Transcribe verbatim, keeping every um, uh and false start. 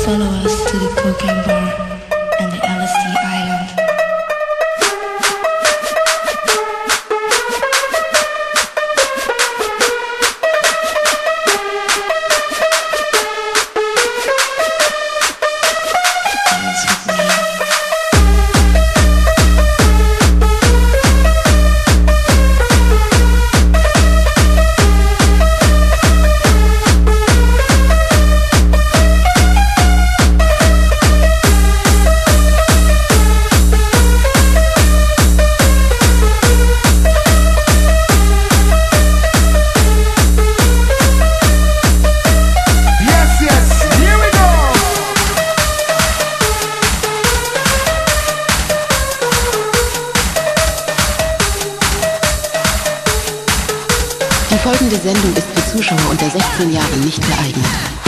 Follow us to the cocaine bar and the L S D island. Die folgende Sendung ist für Zuschauer unter sechzehn Jahren nicht geeignet.